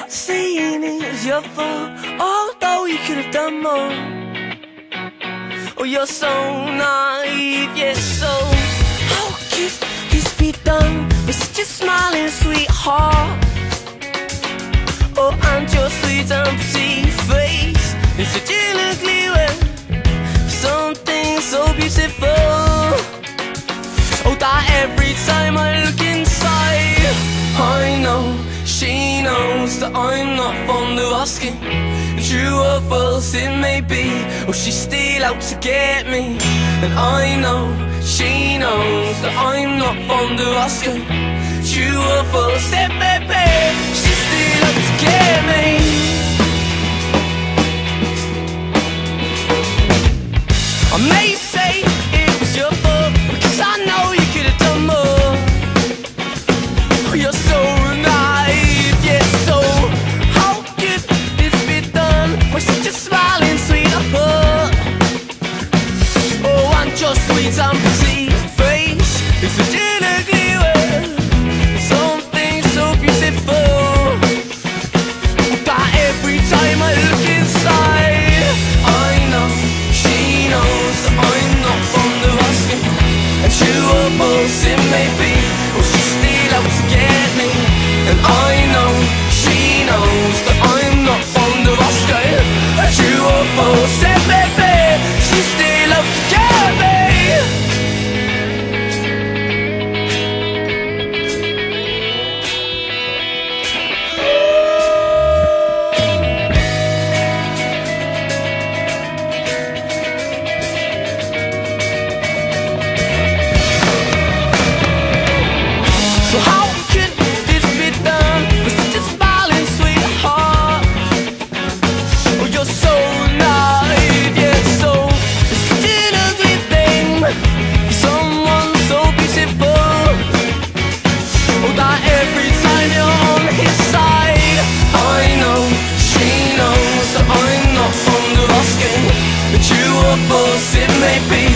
not saying it was your fault, although you could have done more. Oh, you're so naive, yes, so how could this be done with such a smiling sweetheart? Oh, and your sweet and pretty face is such an ugly way for something so beautiful. Oh, that every time I look inside, I know she knows that I'm not fond of asking. True or false it may be, or she's still out to get me. And I know she knows that I'm not fond of asking. True or false it may be, she's still out to get me. I may say it was your fault, because I know you could have done more. Oh, you're so naive, yeah, so how could this be done with such a smiling sweetheart? Oh, and your sweet and pretty face is such an ugly word, something so beautiful that every time I look inside, I know she knows that I'm not fond of asking. And true or false it may be, or she's still out to get me. And I know she knows that I'm not fond of asking. And true or false it may be, she's still out to get me. So how could this be done with such a smiling sweetheart? Oh, you're so naive, yeah, so it's such an ugly thing for someone so beautiful. Oh, that every time you're on his side, I know she knows that I'm not fond of asking. But true or false it may be,